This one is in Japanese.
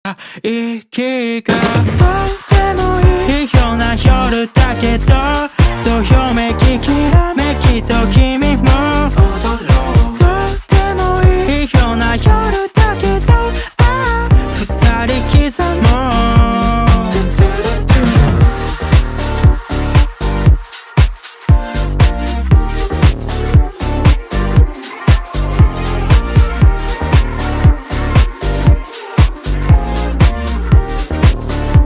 息がとってもいいような夜だけどどよめきき